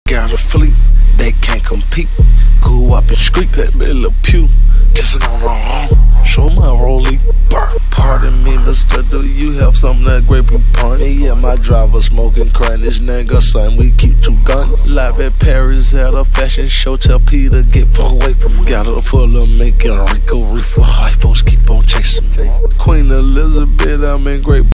Got a fleet, they can't compete. Go up and street pet Bill Pew. Kissing on the home, show my rollie. Pardon me, mister, do you have something that grapefruit punch? And yeah, my driver smoking crack, this nigga son, we keep 2 guns. Live at Paris at a fashion show, tell Peter get far away from me. Got her full of making Rico reefer, high folks keep on chasing me. Queen Elizabeth, I'm in great